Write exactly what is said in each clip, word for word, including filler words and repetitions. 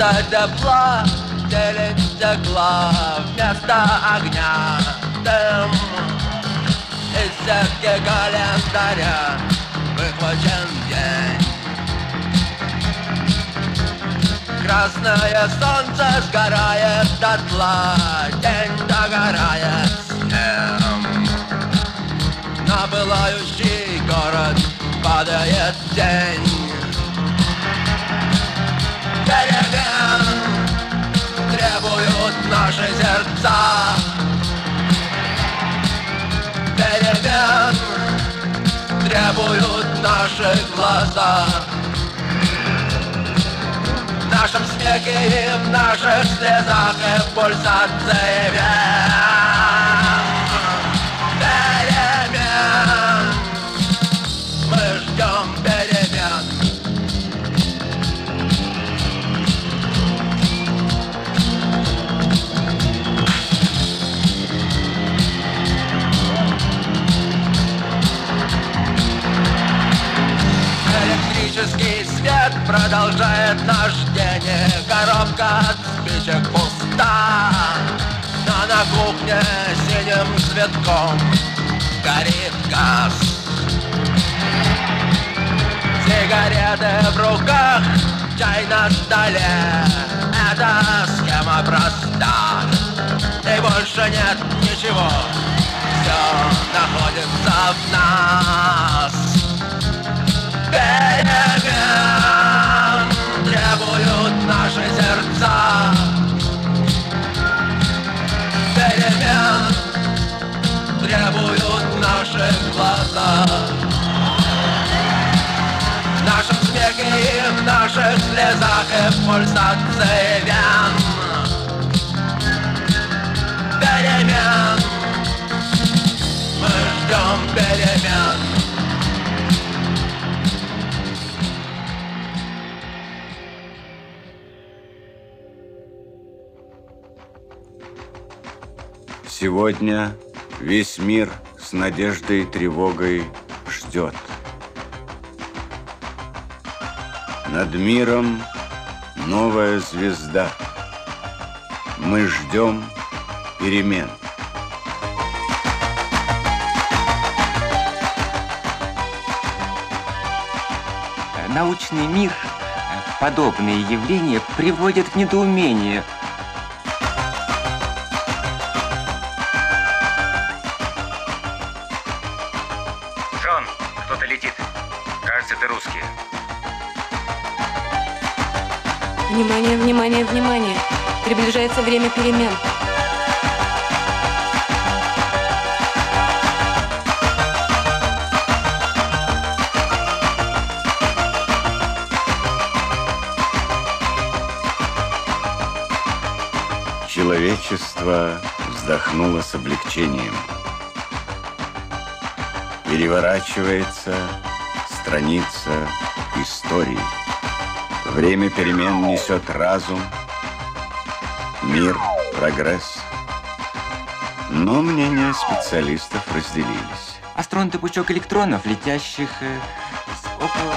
Вместо тепла телек стекла, вместо огня дым. Из сетки календаря выхвачен день. Красное солнце сгорает дотла, день догорает с ним. На пылающий город падает тень. Перемен требуют наши сердца. Перемен требуют наши глаза. В нашем смехе и в наших слезах и в пульсации вен. Перемен. Мы ждем перемен. Электрический свет продолжает наш день. Коробка от спичек пуста, но на кухне синим цветком горит газ. Сигареты в руках, чай на столе. Эта схема проста, и больше нет ничего. Все находится в нас. Перемен требуют наши сердца. Перемен требуют наши глаза. В нашем смехе и в наших слезах и в пульсации вен. Перемен. Мы ждем перемен. Сегодня весь мир с надеждой и тревогой ждет. Над миром новая звезда. Мы ждем перемен. Научный мир подобные явления приводят к недоумению. Джон, кто-то летит. Кажется, это русские. Внимание, внимание, внимание. Приближается время перемен. Человечество вздохнуло с облегчением. Переворачивается страница истории. Время перемен несет разум, мир, прогресс. Но мнения специалистов разделились. Астронавты — пучок электронов, летящих э, около...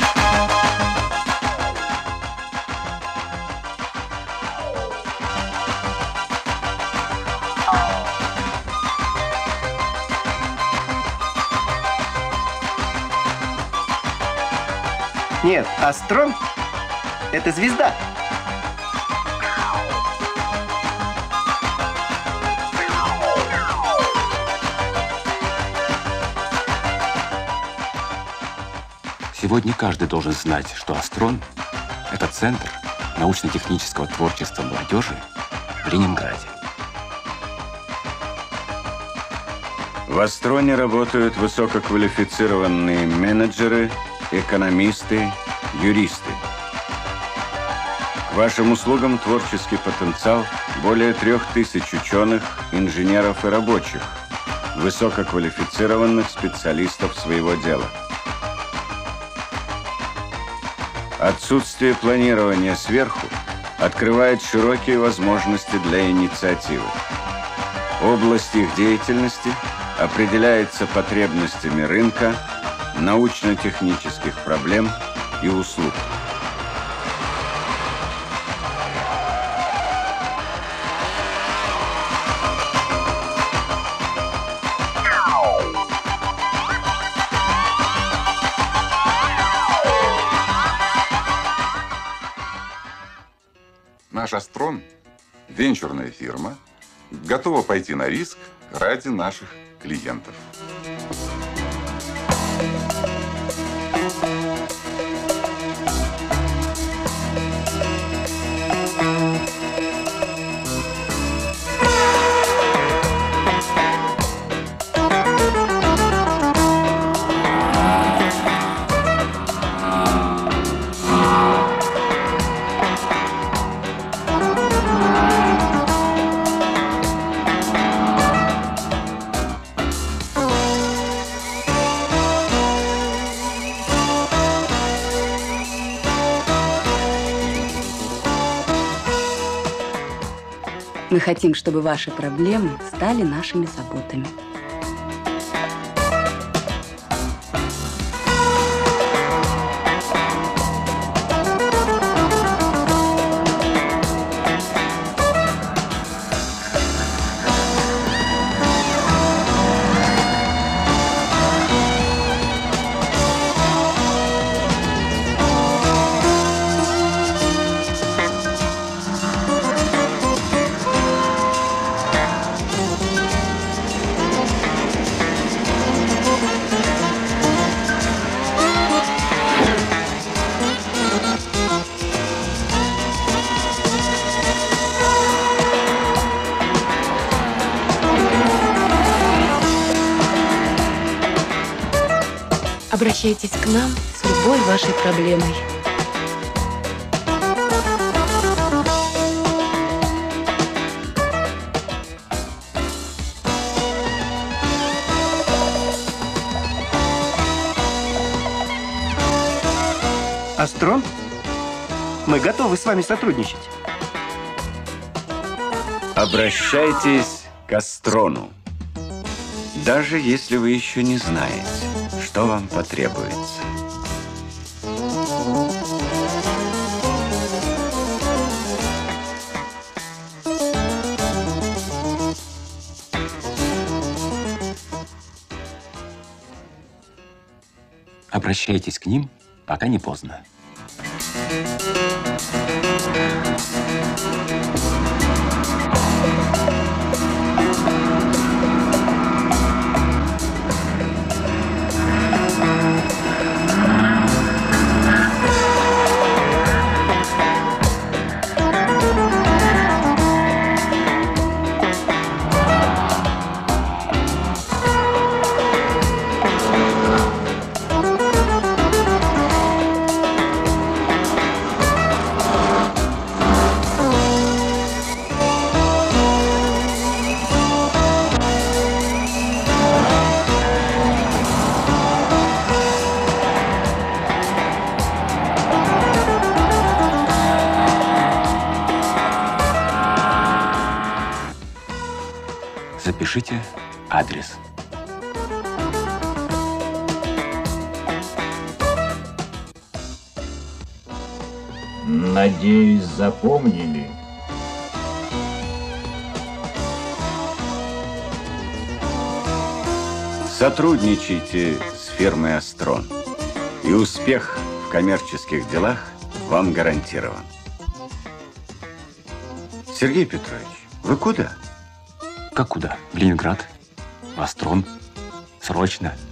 Нет, астрон – это звезда. Сегодня каждый должен знать, что Астрон – это центр научно-технического творчества молодежи в Ленинграде. В Астроне работают высококвалифицированные менеджеры, экономисты, юристы. К вашим услугам творческий потенциал более трех тысяч ученых, инженеров и рабочих, высококвалифицированных специалистов своего дела. Отсутствие планирования сверху открывает широкие возможности для инициативы. Область их деятельности определяется потребностями рынка, научно-технических проблем и услуг. Наш Астрон – венчурная фирма, готова пойти на риск ради наших клиентов. Мы хотим, чтобы ваши проблемы стали нашими заботами. Обращайтесь к нам с любой вашей проблемой. Астрон, мы готовы с вами сотрудничать. Обращайтесь к Астрону, даже если вы еще не знаете, что вам потребуется. Обращайтесь к ним, пока не поздно. Запишите адрес. Надеюсь, запомнили. Сотрудничайте с фирмой Астрон, и успех в коммерческих делах вам гарантирован. Сергей Петрович, вы куда? Как куда? В Ленинград? В Астрон? Срочно.